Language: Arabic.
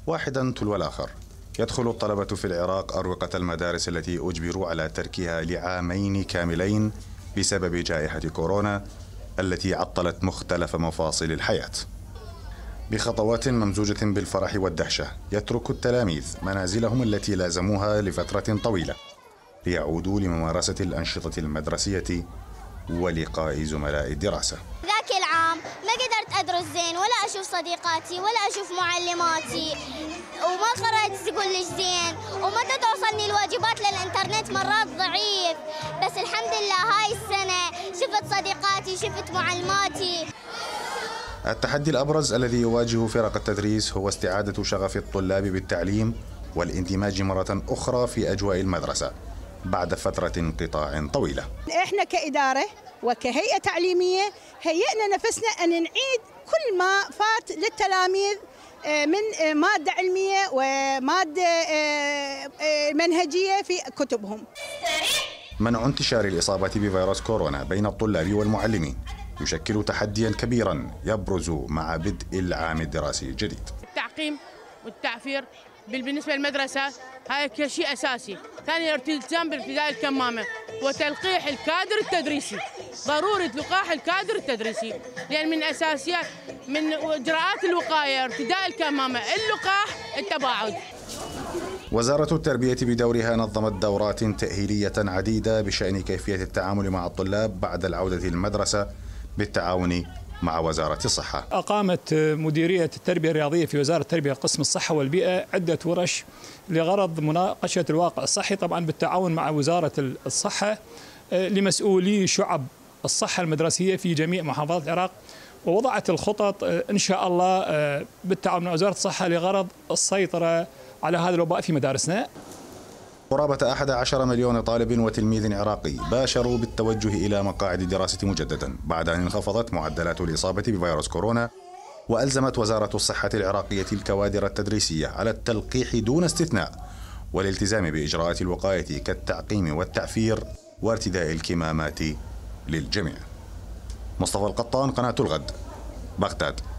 واحدا تلو الآخر. يدخل الطلبة في العراق أروقة المدارس التي أجبروا على تركها لعامين كاملين بسبب جائحة كورونا التي عطلت مختلف مفاصل الحياة. بخطوات ممزوجة بالفرح والدهشة يترك التلاميذ منازلهم التي لازموها لفترة طويلة ليعودوا لممارسة الأنشطة المدرسية ولقاء زملاء الدراسة. ذاك العام ما قدرت أدرس زين ولا أشوف صديقاتي ولا أشوف معلماتي، وما قرأت كلش زين، وما توصلني الواجبات للإنترنت مرات ضعيف، بس الحمد لله هاي السنة شفت صديقاتي شفت معلماتي. التحدي الأبرز الذي يواجه فرق التدريس هو استعادة شغف الطلاب بالتعليم والاندماج مرة أخرى في أجواء المدرسة بعد فترة انقطاع طويلة. احنا كإدارة وكهيئة تعليمية هيئنا نفسنا أن نعيد كل ما فات للتلاميذ من مادة علمية ومادة منهجية في كتبهم. منع انتشار الإصابة بفيروس كورونا بين الطلاب والمعلمين يشكل تحديا كبيرا يبرز مع بدء العام الدراسي الجديد. التعقيم والتعفير بالنسبة للمدرسة هاي شيء أساسي. ثاني الالتزام بارتداء الكمامة وتلقيح الكادر التدريسي، ضرورة لقاح الكادر التدريسي، لأن من أساسيات من إجراءات الوقاية ارتداء الكمامة، اللقاح، التباعد. وزارة التربية بدورها نظمت دورات تأهيلية عديدة بشأن كيفية التعامل مع الطلاب بعد العودة للمدرسة بالتعاون مع وزارة الصحة. أقامت مديرية التربية الرياضية في وزارة التربية قسم الصحة والبيئة عدة ورش لغرض مناقشة الواقع الصحي، طبعا بالتعاون مع وزارة الصحة لمسؤولي شعب الصحة المدرسية في جميع محافظات العراق، ووضعت الخطط إن شاء الله بالتعاون مع وزارة الصحة لغرض السيطرة على هذا الوباء في مدارسنا. قرابة 11 مليون طالب وتلميذ عراقي باشروا بالتوجه إلى مقاعد الدراسة مجددا بعد أن انخفضت معدلات الإصابة بفيروس كورونا، وألزمت وزارة الصحة العراقية الكوادر التدريسية على التلقيح دون استثناء والالتزام بإجراءات الوقاية كالتعقيم والتعفير وارتداء الكمامات للجميع. مصطفى القطان، قناة الغد، بغداد.